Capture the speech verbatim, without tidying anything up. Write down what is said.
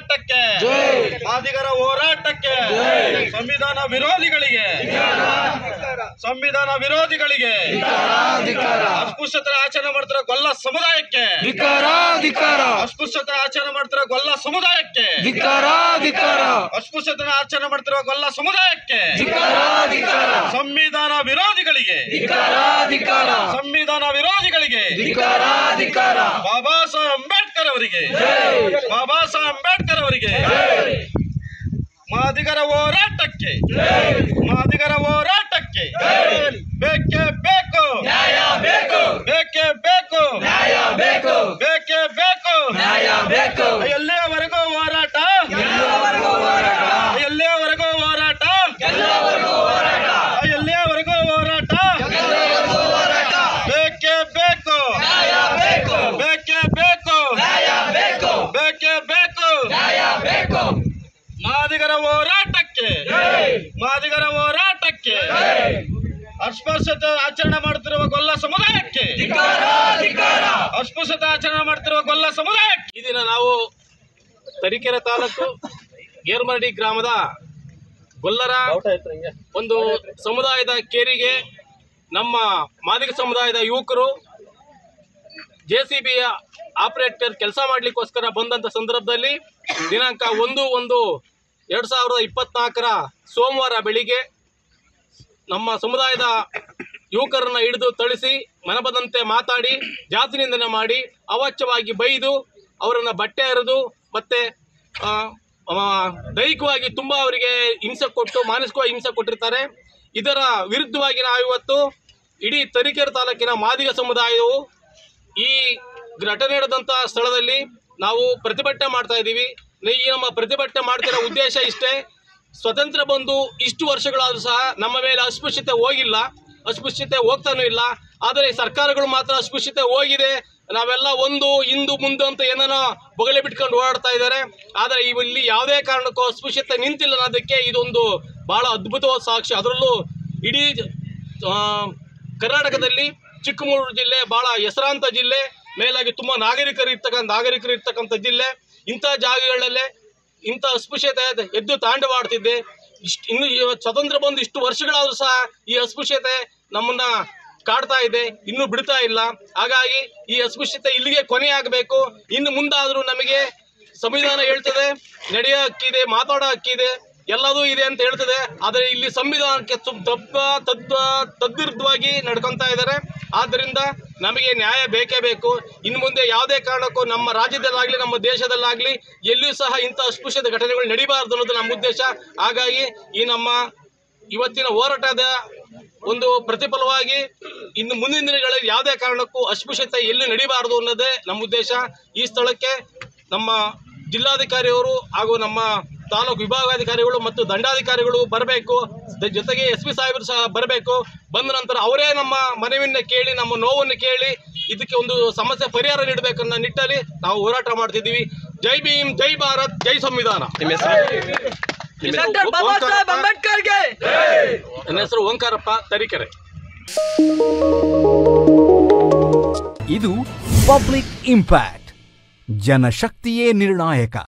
ಹೋರಾಟಕ್ಕೆ, ಮಾದಿಗರ ಹೋರಾಟಕ್ಕೆ, ಸಂವಿಧಾನ ವಿರೋಧಿಗಳಿಗೆ, ಸಂವಿಧಾನ ವಿರೋಧಿಗಳಿಗೆ, ಅಸ್ಪೃಶ್ಯತೆ ಆಚರಣೆ ಮಾಡ್ತಿರೋ ಗೊಲ್ಲ ಸಮುದಾಯಕ್ಕೆ, ಅಸ್ಪೃಶ್ಯತೆ ಆಚರಣೆ ಮಾಡ್ತಿರೋ ಗೊಲ್ಲ ಸಮುದಾಯಕ್ಕೆ, ಅಸ್ಪೃಶ್ಯತೆ ಆಚರಣೆ ಮಾಡ್ತಿರೋ ಗೊಲ್ಲ ಸಮುದಾಯಕ್ಕೆ, ಸಂವಿಧಾನ ವಿರೋಧಿಗಳಿಗೆ, ಸಂವಿಧಾನ ವಿರೋಧಿಗಳಿಗೆ, ಬಾಬಾ ಸಾಹೇಬ್ ಅಂಬೇಡ್ಕರ್ ಅವರಿಗೆ, ಬಾಬಾ ಸಾಹೇಬ್ ಅಂಬೇಡ್ಕರ್ ಅವರಿಗೆ, ಮಾದಿಗರ ಹೋರಾಟಕ್ಕೆ, ಮಾದಿಗರ ಹೋರಾಟಕ್ಕೆ ಬೇಕೇ ಬೇಕು, ಬೇಕೇ ಬೇಕು, ಬೇಕೇ ಬೇಕು, ಎಲ್ಲಿಯವರೆಗೂ ಹೋರಾಟ, ಎಲ್ಲಿಯವರೆಗೂ ಹೋರಾಟ, ಎಲ್ಲಿಯವರೆಗೂ ಹೋರಾಟ, ಬೇಕೇ ಬೇಕು, ಬೇಕೇ ಬೇಕು, ಬೇಕೇ ಬೇಕು, ಮಾದಿಗರ ಹೋರಾಟಕ್ಕೆ, ಮಾದಿಗರ ಹೋರಾಟಕ್ಕೆ, ಅಸ್ಪೃಶ್ಯತೆ ಆಚರಣೆ ಮಾಡುತ್ತಿರುವ ಗೊಲ್ಲ ಸಮುದಾಯಕ್ಕೆ, ಅಸ್ಪೃಶ್ಯತೆ ಆಚರಣೆ ಮಾಡುತ್ತಿರುವ ಗೊಲ್ಲ ಸಮುದಾಯಕ್ಕೆ. ಈ ದಿನ ನಾವು ತರೀಕೆರೆ ತಾಲೂಕು ಗೇರ್ಮರಡಿ ಗ್ರಾಮದ ಗೊಲ್ಲರ ಒಂದು ಸಮುದಾಯದ ಕೇರಿಗೆ ನಮ್ಮ ಮಾದಿಗ ಸಮುದಾಯದ ಯುವಕರು ಜೆ ಸಿ ಬಿಯ ಆಪರೇಟರ್ ಕೆಲಸ ಮಾಡಲಿಕ್ಕೋಸ್ಕರ ಬಂದಂಥ ಸಂದರ್ಭದಲ್ಲಿ ದಿನಾಂಕ ಒಂದು ಒಂದು ಎರಡು ಸಾವಿರದ ಇಪ್ಪತ್ನಾಲ್ಕರ ಸೋಮವಾರ ಬೆಳಿಗ್ಗೆ ನಮ್ಮ ಸಮುದಾಯದ ಯುವಕರನ್ನು ಹಿಡಿದು ಥಳಿಸಿ ಮನಬಂದಂತೆ ಮಾತಾಡಿ ಜಾತಿ ನಿಂದನೆ ಮಾಡಿ ಅವಾಚ್ಯವಾಗಿ ಬೈದು ಅವರನ್ನು ಬಟ್ಟೆ ಹರಿದು ಮತ್ತು ದೈಹಿಕವಾಗಿ ತುಂಬ ಅವರಿಗೆ ಹಿಂಸೆ ಕೊಟ್ಟು ಮಾನಸಿಕವಾಗಿ ಹಿಂಸೆ ಕೊಟ್ಟಿರ್ತಾರೆ. ಇದರ ವಿರುದ್ಧವಾಗಿ ನಾವು ಇವತ್ತು ಇಡೀ ತರೀಕೆರೆ ತಾಲೂಕಿನ ಮಾದಿಗ ಸಮುದಾಯವು ಈ ಘಟನೆ ನಡೆದಂಥ ಸ್ಥಳದಲ್ಲಿ ನಾವು ಪ್ರತಿಭಟನೆ ಮಾಡ್ತಾ ಇದ್ದೀವಿ. ಈ ನಮ್ಮ ಪ್ರತಿಭಟನೆ ಮಾಡ್ತಿರೋ ಉದ್ದೇಶ ಇಷ್ಟೇ, ಸ್ವತಂತ್ರ ಬಂದು ಇಷ್ಟು ವರ್ಷಗಳಾದರೂ ಸಹ ನಮ್ಮ ಮೇಲೆ ಅಸ್ಪೃಶ್ಯತೆ ಹೋಗಿಲ್ಲ, ಅಸ್ಪೃಶ್ಯತೆ ಹೋಗ್ತಾನೂ ಇಲ್ಲ. ಆದರೆ ಸರ್ಕಾರಗಳು ಮಾತ್ರ ಅಸ್ಪೃಶ್ಯತೆ ಹೋಗಿದೆ, ನಾವೆಲ್ಲ ಒಂದು ಹಿಂದು ಮುಂದೆ ಅಂತ ಏನೇನೋ ಬೊಗಲೆ ಬಿಟ್ಕೊಂಡು ಓಡಾಡ್ತಾ ಇದ್ದಾರೆ. ಆದರೆ ಇಲ್ಲಿ ಯಾವುದೇ ಕಾರಣಕ್ಕೂ ಅಸ್ಪೃಶ್ಯತೆ ನಿಂತಿಲ್ಲ ಅನ್ನೋದಕ್ಕೆ ಇದೊಂದು ಭಾಳ ಅದ್ಭುತವಾದ ಸಾಕ್ಷಿ. ಅದರಲ್ಲೂ ಇಡೀ ಕರ್ನಾಟಕದಲ್ಲಿ ಚಿಕ್ಕಮಗಳೂರು ಜಿಲ್ಲೆ ಭಾಳ ಹೆಸರಾಂತ ಜಿಲ್ಲೆ, ಮೇಲಾಗಿ ತುಂಬ ನಾಗರಿಕರು ಇರ್ತಕ್ಕಂಥ ನಾಗರಿಕರು ಇರ್ತಕ್ಕಂಥ ಜಿಲ್ಲೆ. ಇಂಥ ಜಾಗಗಳಲ್ಲೇ ಇಂಥ ಅಸ್ಪೃಶ್ಯತೆ ಎದ್ದು ತಾಂಡವಾಡ್ತಿದ್ದೆ. ಇಷ್ಟು ಇನ್ನು ಸ್ವತಂತ್ರ ಬಂದು ಇಷ್ಟು ವರ್ಷಗಳಾದರೂ ಸಹ ಈ ಅಸ್ಪೃಶ್ಯತೆ ನಮ್ಮನ್ನ ಕಾಡ್ತಾ ಇದೆ, ಇನ್ನೂ ಬಿಡ್ತಾ ಇಲ್ಲ. ಹಾಗಾಗಿ ಈ ಅಸ್ಪೃಶ್ಯತೆ ಇಲ್ಲಿಗೆ ಕೊನೆ ಆಗಬೇಕು. ಇನ್ನು ಮುಂದಾದರೂ ನಮಗೆ ಸಂವಿಧಾನ ಹೇಳ್ತದೆ, ನಡೆಯೋ ಹಕ್ಕಿದೆ, ಮಾತಾಡೋ ಹಕ್ಕಿದೆ, ಎಲ್ಲದೂ ಇದೆ ಅಂತ ಹೇಳ್ತದೆ. ಆದರೆ ಇಲ್ಲಿ ಸಂವಿಧಾನಕ್ಕೆ ತಪ್ಪ ತದ್ ತದ್ವಿರುದ್ಧವಾಗಿ ನಡ್ಕೊತಾ ಇದ್ದಾರೆ. ಆದ್ದರಿಂದ ನಮಗೆ ನ್ಯಾಯ ಬೇಕೇ ಬೇಕು. ಇನ್ನು ಮುಂದೆ ಯಾವುದೇ ಕಾರಣಕ್ಕೂ ನಮ್ಮ ರಾಜ್ಯದಲ್ಲಾಗಲಿ ನಮ್ಮ ದೇಶದಲ್ಲಾಗಲಿ ಎಲ್ಲಿಯೂ ಸಹ ಇಂಥ ಅಸ್ಪೃಶ್ಯತೆ ಘಟನೆಗಳು ನಡೀಬಾರ್ದು ಅನ್ನೋದು ನಮ್ಮ ಉದ್ದೇಶ. ಹಾಗಾಗಿ ಈ ನಮ್ಮ ಇವತ್ತಿನ ಹೋರಾಟದ ಒಂದು ಪ್ರತಿಫಲವಾಗಿ ಇನ್ನು ಮುಂದಿನ ದಿನಗಳಲ್ಲಿ ಯಾವುದೇ ಕಾರಣಕ್ಕೂ ಅಸ್ಪೃಶ್ಯತೆ ಎಲ್ಲಿ ನಡೀಬಾರದು ಅನ್ನೋದೇ ನಮ್ಮ ಉದ್ದೇಶ. ಈ ಸ್ಥಳಕ್ಕೆ ನಮ್ಮ ಜಿಲ್ಲಾಧಿಕಾರಿಯವರು ಹಾಗೂ ನಮ್ಮ ತಾಲೂಕು ವಿಭಾಗಾಧಿಕಾರಿಗಳು ಮತ್ತು ದಂಡಾಧಿಕಾರಿಗಳು ಬರಬೇಕು, ಜೊತೆಗೆ ಎಸ್ ಪಿ ಸಾಹೇಬರು ಸಹ ಬರಬೇಕು. ಬಂದ ನಂತರ ಅವರೇ ನಮ್ಮ ಮನವಿಯನ್ನು ಕೇಳಿ, ನಮ್ಮ ನೋವನ್ನು ಕೇಳಿ ಇದಕ್ಕೆ ಒಂದು ಸಮಸ್ಯೆ ಪರಿಹಾರ ನೀಡಬೇಕನ್ನೋ ನಿಟ್ಟಲ್ಲಿ ನಾವು ಹೋರಾಟ ಮಾಡ್ತಿದ್ದೀವಿ. ಜೈ ಭೀಮ್, ಜೈ ಭಾರತ್, ಜೈ ಸಂವಿಧಾನ. ನಿಮ್ಮ ನನ್ನ ಹೆಸರು ಓಂಕಾರಪ್ಪ, ತರೀಕೆರೆ. ಇದು ಪಬ್ಲಿಕ್ ಇಂಪ್ಯಾಕ್ಟ್, ಜನಶಕ್ತಿಯೇ ನಿರ್ಣಾಯಕ.